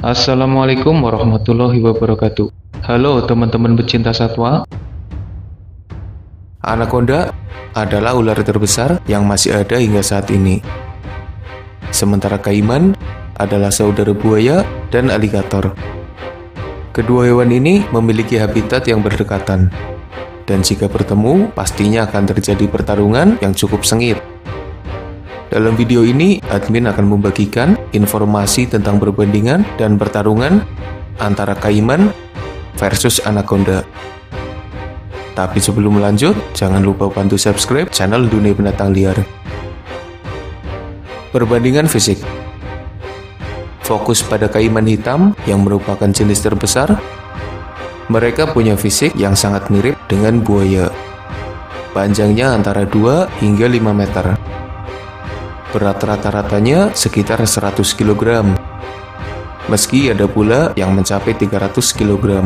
Assalamualaikum warahmatullahi wabarakatuh. Halo teman-teman pecinta satwa. Anaconda adalah ular terbesar yang masih ada hingga saat ini. Sementara kaiman adalah saudara buaya dan aligator. Kedua hewan ini memiliki habitat yang berdekatan. Dan jika bertemu, pastinya akan terjadi pertarungan yang cukup sengit. Dalam video ini, admin akan membagikan informasi tentang perbandingan dan pertarungan antara kaiman versus anaconda. Tapi sebelum lanjut, jangan lupa bantu subscribe channel Dunia Binatang Liar. Perbandingan fisik. Fokus pada kaiman hitam yang merupakan jenis terbesar. Mereka punya fisik yang sangat mirip dengan buaya. Panjangnya antara 2 hingga 5 meter. Berat rata-ratanya sekitar 100 kg. Meski ada pula yang mencapai 300 kg.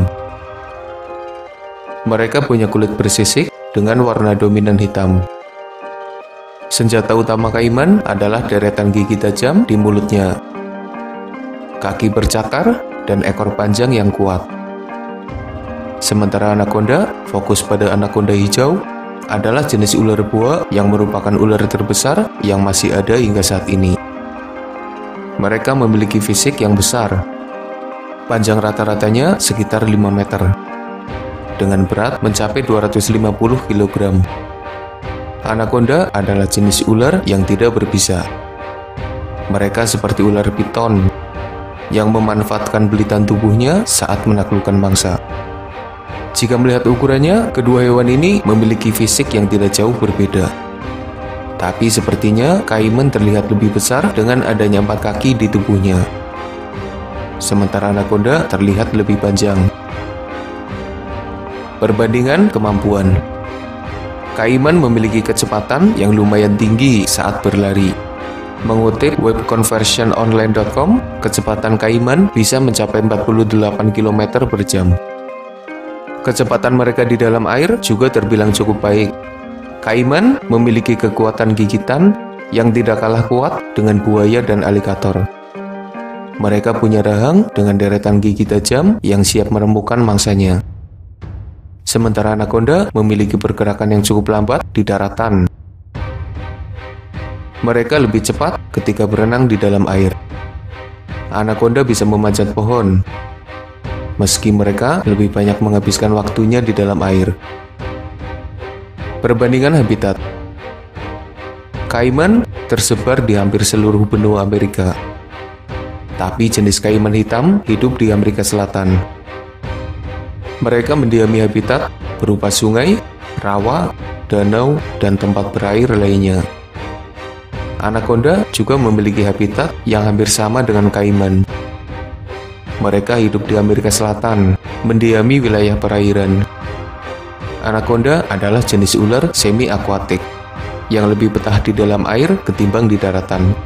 Mereka punya kulit bersisik dengan warna dominan hitam. Senjata utama kaiman adalah deretan gigi tajam di mulutnya, kaki bercakar, dan ekor panjang yang kuat. Sementara anaconda fokus pada anaconda hijau, adalah jenis ular boa yang merupakan ular terbesar yang masih ada hingga saat ini. Mereka memiliki fisik yang besar. Panjang rata-ratanya sekitar 5 meter. Dengan berat mencapai 250 kg. Anaconda adalah jenis ular yang tidak berbisa. Mereka seperti ular piton yang memanfaatkan belitan tubuhnya saat menaklukkan mangsa. Jika melihat ukurannya, kedua hewan ini memiliki fisik yang tidak jauh berbeda. Tapi sepertinya kaiman terlihat lebih besar dengan adanya 4 kaki di tubuhnya. Sementara anaconda terlihat lebih panjang. Perbandingan kemampuan. Kaiman memiliki kecepatan yang lumayan tinggi saat berlari. Mengutip webconversiononline.com, kecepatan kaiman bisa mencapai 48 km per jam. Kecepatan mereka di dalam air juga terbilang cukup baik. Kaiman memiliki kekuatan gigitan yang tidak kalah kuat dengan buaya dan aligator. Mereka punya rahang dengan deretan gigi tajam yang siap meremukkan mangsanya. Sementara anaconda memiliki pergerakan yang cukup lambat di daratan. Mereka lebih cepat ketika berenang di dalam air. Anaconda bisa memanjat pohon, meski mereka lebih banyak menghabiskan waktunya di dalam air. Perbandingan habitat. Kaiman tersebar di hampir seluruh benua Amerika. Tapi jenis kaiman hitam hidup di Amerika Selatan. Mereka mendiami habitat berupa sungai, rawa, danau, dan tempat berair lainnya. Anaconda juga memiliki habitat yang hampir sama dengan kaiman. Mereka hidup di Amerika Selatan, mendiami wilayah perairan. Anaconda adalah jenis ular semi-akuatik, yang lebih betah di dalam air ketimbang di daratan.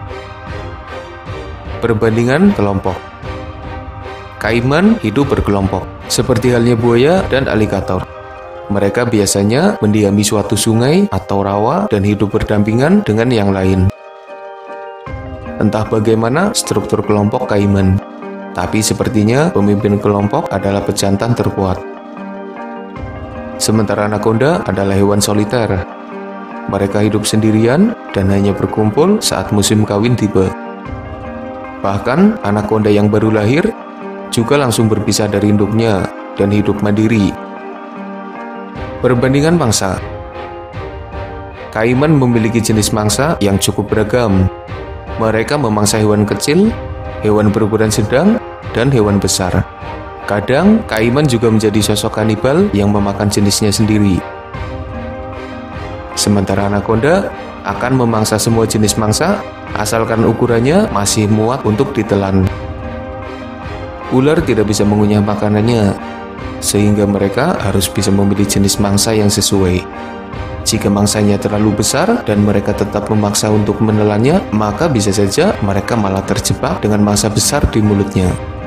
Perbandingan kelompok. Kaiman hidup berkelompok, seperti halnya buaya dan aligator. Mereka biasanya mendiami suatu sungai atau rawa dan hidup berdampingan dengan yang lain. Entah bagaimana struktur kelompok kaiman, tapi sepertinya pemimpin kelompok adalah pejantan terkuat. Sementara anaconda adalah hewan soliter. Mereka hidup sendirian dan hanya berkumpul saat musim kawin tiba. Bahkan anaconda yang baru lahir juga langsung berpisah dari induknya dan hidup mandiri. Perbandingan mangsa. Kaiman memiliki jenis mangsa yang cukup beragam. Mereka memangsa hewan kecil, hewan berukuran sedang, dan hewan besar. Kadang, kaiman juga menjadi sosok kanibal yang memakan jenisnya sendiri. Sementara anaconda akan memangsa semua jenis mangsa, asalkan ukurannya masih muat untuk ditelan. Ular tidak bisa mengunyah makanannya, sehingga mereka harus bisa memilih jenis mangsa yang sesuai. Jika mangsanya terlalu besar dan mereka tetap memaksa untuk menelannya, maka bisa saja mereka malah terjebak dengan mangsa besar di mulutnya.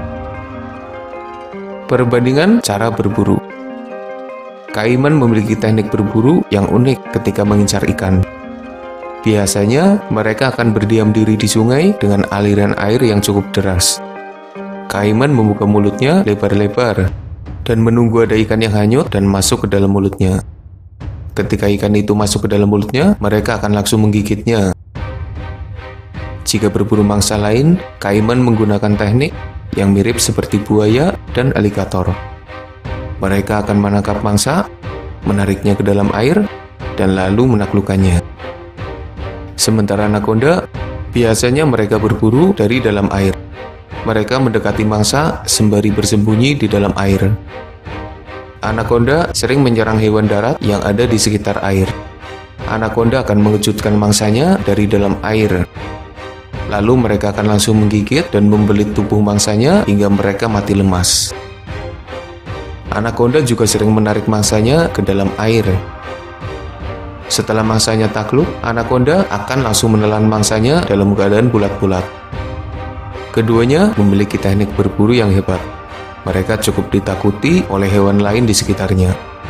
Perbandingan cara berburu. Kaiman memiliki teknik berburu yang unik ketika mengincar ikan. Biasanya, mereka akan berdiam diri di sungai dengan aliran air yang cukup deras. Kaiman membuka mulutnya lebar-lebar dan menunggu ada ikan yang hanyut dan masuk ke dalam mulutnya. Ketika ikan itu masuk ke dalam mulutnya, mereka akan langsung menggigitnya. Jika berburu mangsa lain, kaiman menggunakan teknik yang mirip seperti buaya dan aligator. Mereka akan menangkap mangsa, menariknya ke dalam air, dan lalu menaklukkannya. Sementara anaconda, biasanya mereka berburu dari dalam air. Mereka mendekati mangsa sembari bersembunyi di dalam air. Anaconda sering menyerang hewan darat yang ada di sekitar air. Anaconda akan mengejutkan mangsanya dari dalam air. Lalu mereka akan langsung menggigit dan membelit tubuh mangsanya hingga mereka mati lemas. Anaconda juga sering menarik mangsanya ke dalam air. Setelah mangsanya takluk, anaconda akan langsung menelan mangsanya dalam keadaan bulat-bulat. Keduanya memiliki teknik berburu yang hebat. Mereka cukup ditakuti oleh hewan lain di sekitarnya.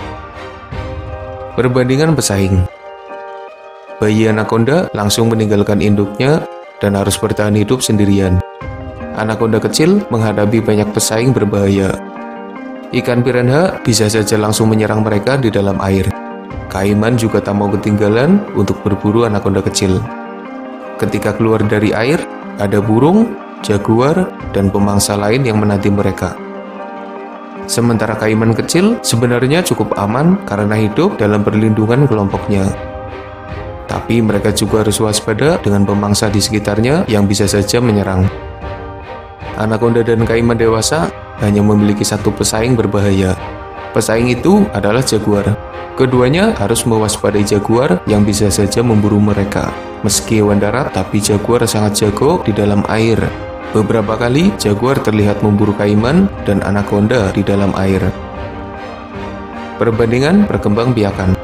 Perbandingan pesaing. Bayi anaconda langsung meninggalkan induknya dan harus bertahan hidup sendirian. Anaconda kecil menghadapi banyak pesaing berbahaya. Ikan piranha bisa saja langsung menyerang mereka di dalam air. Kaiman juga tak mau ketinggalan untuk berburu anaconda kecil. Ketika keluar dari air, ada burung, jaguar, dan pemangsa lain yang menanti mereka. Sementara kaiman kecil sebenarnya cukup aman karena hidup dalam perlindungan kelompoknya. Tapi mereka juga harus waspada dengan pemangsa di sekitarnya yang bisa saja menyerang. Anaconda dan kaiman dewasa hanya memiliki satu pesaing berbahaya. Pesaing itu adalah jaguar. Keduanya harus mewaspadai jaguar yang bisa saja memburu mereka. Meski hewan darat, tapi jaguar sangat jago di dalam air. Beberapa kali, jaguar terlihat memburu kaiman dan anaconda di dalam air. Perbandingan perkembangbiakan.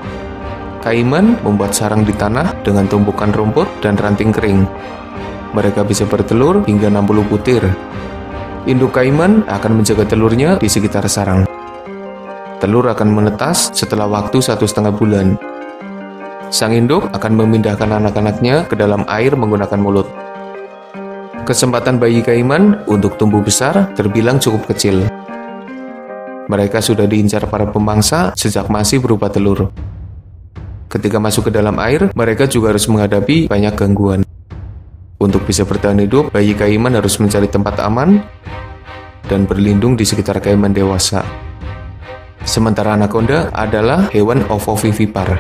Kaiman membuat sarang di tanah dengan tumpukan rumput dan ranting kering. Mereka bisa bertelur hingga 60 butir. Induk kaiman akan menjaga telurnya di sekitar sarang. Telur akan menetas setelah waktu 1,5 bulan. Sang induk akan memindahkan anak-anaknya ke dalam air menggunakan mulut. Kesempatan bayi kaiman untuk tumbuh besar terbilang cukup kecil. Mereka sudah diincar para pemangsa sejak masih berupa telur. Ketika masuk ke dalam air, mereka juga harus menghadapi banyak gangguan. Untuk bisa bertahan hidup, bayi kaiman harus mencari tempat aman dan berlindung di sekitar kaiman dewasa. Sementara anaconda adalah hewan ovovivipar.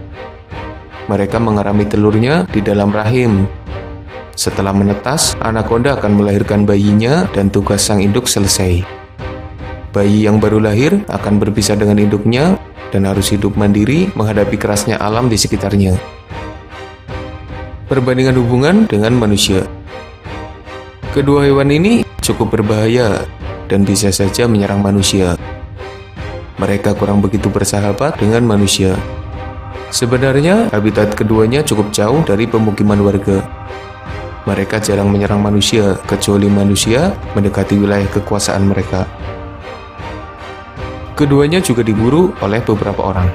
Mereka mengerami telurnya di dalam rahim. Setelah menetas, anaconda akan melahirkan bayinya dan tugas sang induk selesai. Bayi yang baru lahir akan berpisah dengan induknya dan harus hidup mandiri menghadapi kerasnya alam di sekitarnya. Perbandingan hubungan dengan manusia. Kedua hewan ini cukup berbahaya dan bisa saja menyerang manusia. Mereka kurang begitu bersahabat dengan manusia. Sebenarnya, habitat keduanya cukup jauh dari pemukiman warga. Mereka jarang menyerang manusia, kecuali manusia mendekati wilayah kekuasaan mereka. Keduanya juga diburu oleh beberapa orang.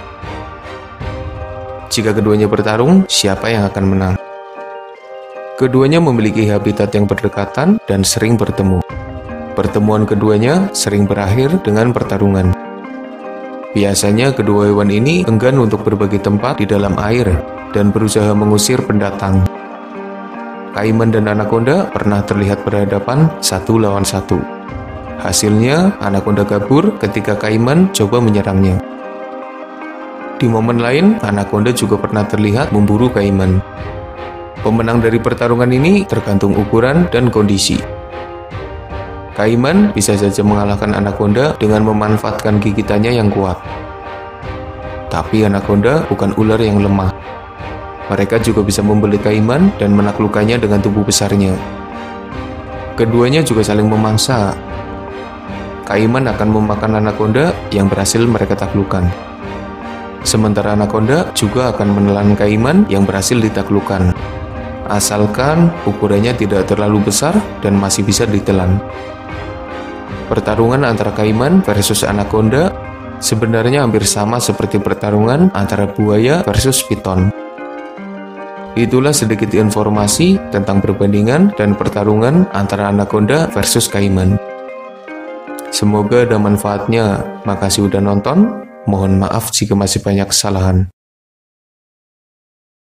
Jika keduanya bertarung, siapa yang akan menang? Keduanya memiliki habitat yang berdekatan dan sering bertemu. Pertemuan keduanya sering berakhir dengan pertarungan. Biasanya kedua hewan ini enggan untuk berbagi tempat di dalam air dan berusaha mengusir pendatang. Kaiman dan anaconda pernah terlihat berhadapan 1 lawan 1. Hasilnya, anaconda kabur ketika kaiman coba menyerangnya. Di momen lain, anaconda juga pernah terlihat memburu kaiman. Pemenang dari pertarungan ini tergantung ukuran dan kondisi. Kaiman bisa saja mengalahkan anaconda dengan memanfaatkan gigitannya yang kuat. Tapi anaconda bukan ular yang lemah. Mereka juga bisa membelit kaiman dan menaklukkannya dengan tubuh besarnya. Keduanya juga saling memangsa. Kaiman akan memakan anaconda yang berhasil mereka taklukkan. Sementara anaconda juga akan menelan kaiman yang berhasil ditaklukkan. Asalkan ukurannya tidak terlalu besar dan masih bisa ditelan. Pertarungan antara kaiman versus anaconda sebenarnya hampir sama seperti pertarungan antara buaya versus piton. Itulah sedikit informasi tentang perbandingan dan pertarungan antara anaconda versus kaiman. Semoga ada manfaatnya. Makasih udah nonton. Mohon maaf jika masih banyak kesalahan.